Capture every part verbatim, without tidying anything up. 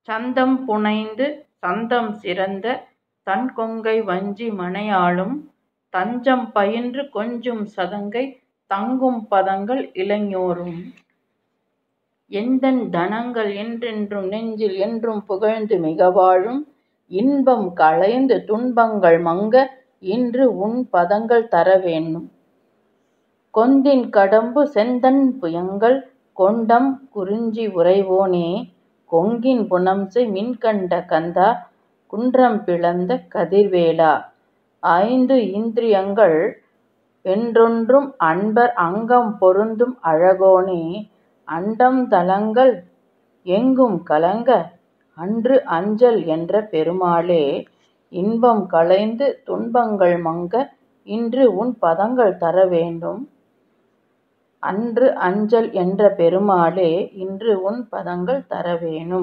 சந்தம் புனைந்து சந்தம் சிறந்த தண்கொங்கை வஞ்சி மனையாளும் தஞ்சம் பயின்று கொஞ்சும் சதங்கை தங்கும் பதங்கள் இளைஞரும் எந்தன் தனங்கள் என்றென்றும் நெஞ்சில் என்றும் புகழ்ந்து மிகவாழும் இன்பம் களைந்து துன்பங்கள் மங்க இன்று உன் பதங்கள் தரவேணும். கொந்தின் கடம்பு செந்தண் புயங்கள் கொண்டம் குறிஞ்சி உறைவோனே கொங்கின் புனம்செய் மின்கண்ட கந்தா குன்றம் பிளந்த கதிர்வேலா ஐந்து இந்திரியங்கள் என்றொன்றும் அன்பர் அங்கம் பொருந்தும் அழகோனே அண்டம் தலங்கள் எங்கும் கலங்க அன்று அஞ்சல் என்ற பெருமாளே இன்பம் களைந்து துன்பங்கள் மங்க இன்று உன் பதங்கள் தரவேண்டும். அன்று அஞ்சல் என்ற பெருமாளே இன்று உன் பதங்கள் தரவேணும்.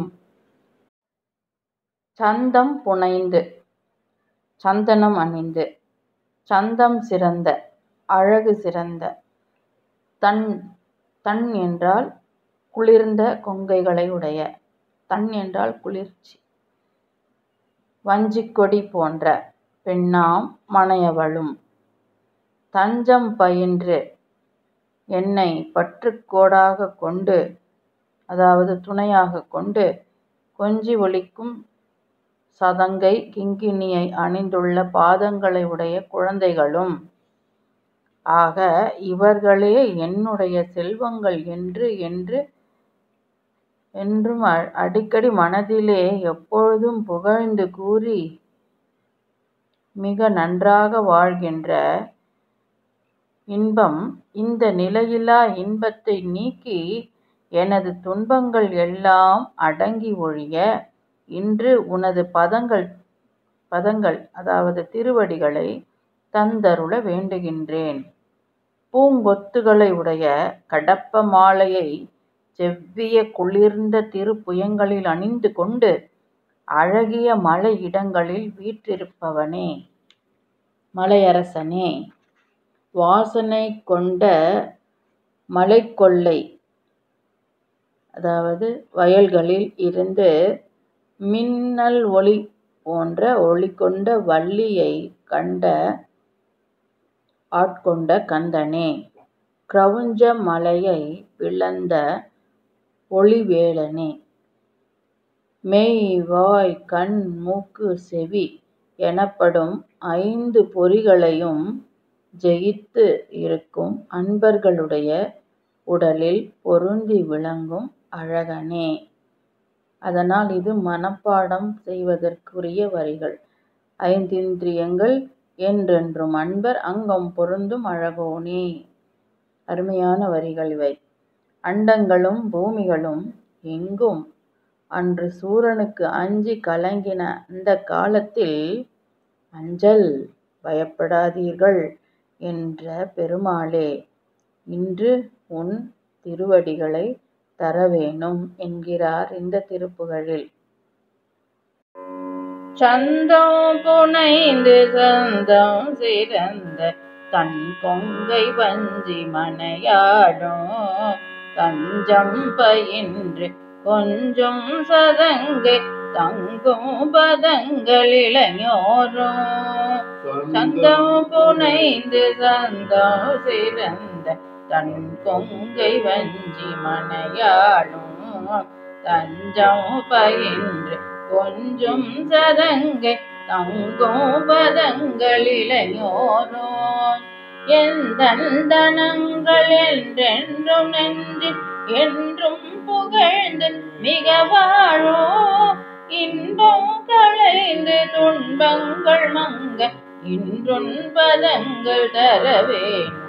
சந்தம் புனைந்து சந்தனம் அணிந்து சந்தம் சிறந்த அழகு சிறந்த தண் தண் என்றால் குளிர்ந்த கொங்கைகளை உடைய தண் என்றால் குளிர்ச்சி வஞ்சிக்கொடி போன்ற பெண்ணாம் மனையவளும் தஞ்சம் பயின்று என்னை பற்றுக்கோடாக கொண்டு அதாவது துணையாக கொண்டு கொஞ்சி ஒலிக்கும் சதங்கை கிங்கிணியை அணிந்துள்ள பாதங்களை உடைய குழந்தைகளும் ஆக இவர்களே என்னுடைய செல்வங்கள் என்று என்று என்றும் அடிக்கடி மனதிலே எப்பொழுதும் புகழ்ந்து கூறி மிக நன்றாக வாழ்கின்ற இன்பம் இந்த நிலையிலா இன்பத்தை நீக்கி எனது துன்பங்கள் எல்லாம் அடங்கி ஒழிய இன்று உனது பதங்கள் பதங்கள் அதாவது திருவடிகளை தந்தருள வேண்டுகின்றேன். பூங்கொத்துகளை உடைய கடப்ப மாலையை செவ்விய குளிர்ந்த திருப்புயங்களில் அணிந்து கொண்டு அழகிய மலை இடங்களில் வீற்றிருப்பவனே மலையரசனே வாசனை கொண்ட மலைக்கொல்லை அதாவது வயல்களில் இருந்து மின்னல் ஒளி போன்ற ஒளி கொண்ட வள்ளியை கண்ட ஆட்கொண்ட கந்தனே கிரவுஞ்ச மலையை பிளந்த ஒளிவேலனே மெய் வாய் கண் மூக்கு செவி எனப்படும் ஐந்து பொறிகளையும் ஜெயித்து இருக்கும் அன்பர்களுடைய உடலில் பொருந்தி விளங்கும் அழகனே. அதனால் இது மனப்பாடம் செய்வதற்குரிய வரிகள். ஐந்திந்திரியங்கள் என்றென்றும் அன்பர் அங்கம் பொருந்தும் அழகோனே. அருமையான வரிகள் இவை. அண்டங்களும் பூமிகளும் எங்கும் அன்று சூரனுக்கு அஞ்சி கலங்கின அந்த காலத்தில் அஞ்சல் பயப்படாதீர்கள் என்ற பெருமாளே இன்று உன் திருவடிகளை தரவேணும் என்கிறார் இந்த திருப்புகழில். சந்தம் புனைந்து சந்தம் சிறந்த தன் கொங்கை வஞ்சி மனையாடும் தஞ்சம் பயின்று கொஞ்சம் சதங்கை தங்கும் பதங்கள் இளைஞரும் சந்தம் புனைந்து சந்தம் சிறந்த தன் கொங்கை வஞ்சி மனையாளும் தஞ்சம் பயின்று கொஞ்சம் சதங்கை தங்கும் பதங்கள் இளைஞரும் எந்தன் தனங்கள் என்றென்றும் நெஞ்சில் என்றும் புகழ்ந்து மிக வாழும் இன்பம் களைந்து துன்பங்கள் மங்க இன்றுன் பதங்கள் தரவேணும்.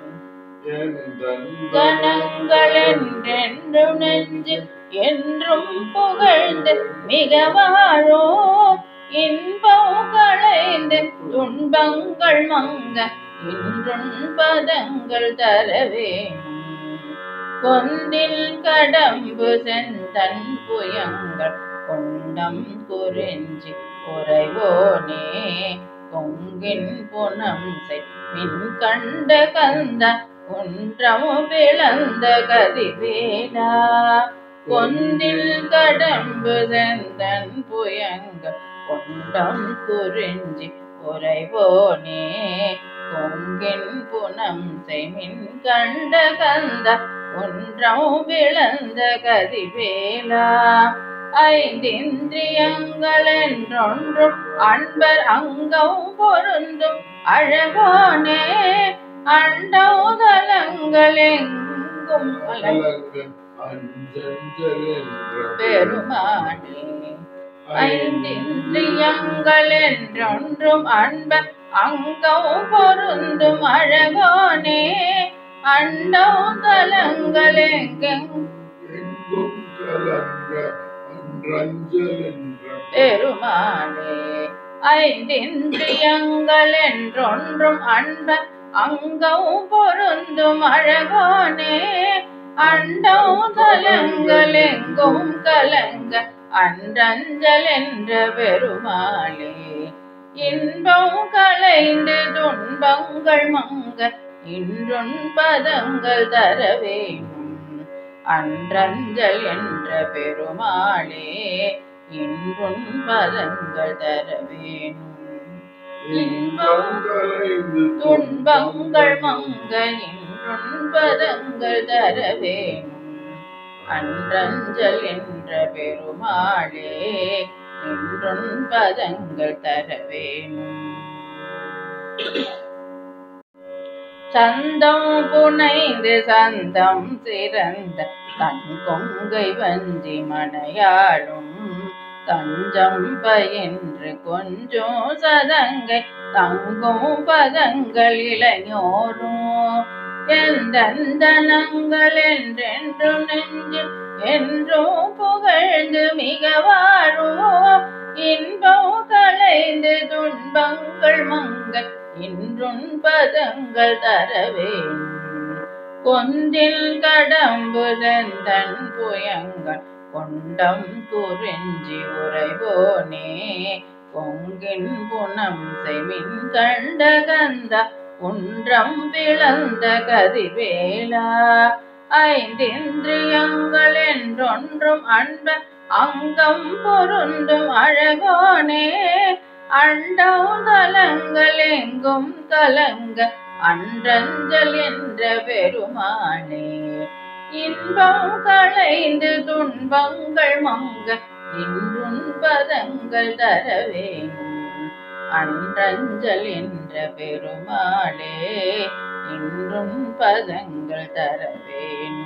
தனங்கள் என்றென்றும் நெஞ்சில் என்றும் புகழ்ந்து மிக வாழும் இன்பம் களைந்து துன்பங்கள் மங்க இன்றுன் பதங்கள் தரவேணும். கொந்தில் கடம்பு செந்தன் புயங்கள் கொண்டம் குறிஞ்சி உறைவோனே கொங்கின் புனம் மின் கண்ட கந்த குன்றம் பிளந்த கதிர்வேலா கொந்தில் கடம்பு செந்தன் புயங்க கொண்டம் குறிஞ்சி உறைவோனே கொங்கின் புனம் செய்மின் கண்ட கந்த ஒன்றம் விளந்த கதிவேலா ஐந்திந்திரியங்கள் என்றொன்றும் அன்பர் அங்கம் பொருந்தும் அழகோனே அண்டோதலங்கள் எங்கும் பெருமானே ஐந்திந்திரியங்கள் என்றொன்றும் அன்பர் அங்கம் பொருந்தும் அழகோனே அண்டோதலங்கள் எங்கெங்கும் பெருமானே ஐந்திந்திரியங்கள் என்றொன்றும் அன்பர் அங்கம் பொருந்தும் அழகோனே அண்டோதலங்கள் எங்கும் கலங்க அன்றஞ்சல் என்ற பெருமாளே இன்பம் களைந்து துன்பங்கள் மங்க இன்றும் பதங்கள் தரவேணும் அன்றஞ்சல் என்ற பெருமாளே இன்றும் பதங்கள் தரவேணும் இன்பம் களைந்து துன்பங்கள் மங்க இன்றும் பதங்கள் தரவேணும் அன்றஞ்சல் என்ற பெருமாளே இன்றும் பதங்கள் தரவேணும் சந்தம் புனைந்து சந்தம் சிறந்த தன் கொங்கை வஞ்சி மனையாளும் தஞ்சம் பயின்று கொஞ்சம் சதங்கை தங்கும் பதங்கள் இளைஞரும் எந்தந்தனங்கள் என்றென்றும் நெஞ்சில் என்றும் புகழ்ந்து மிக வாழும் இன்பம் களைந்து துன்பங்கள் மங்க இன்றும் பதங்கள் தரவேணும் கொந்தில் கடம்பு செந்தன் புயங்கள் கொண்டம் குறிஞ்சி உறைவோனே கொங்கின் புனம் செய்மின் கண்ட கந்த ஒன்றம் விளந்த கதிர்வேலா ஐந்திந்திரியங்கள் என்றொன்றும் அன்பர் அங்கம் பொருந்தும் அழகோனே அண்டோதலங்கள் எங்கும் கலங்க அன்றஞ்சல் என்ற பெருமானே இன்பம் களைந்து துன்பங்கள் மங்க இன்றும் பதங்கள் தரவேணும் அன்றஞ்சல் என்ற பெருமாளே இன்றும் பதங்கள் தரவேணும்.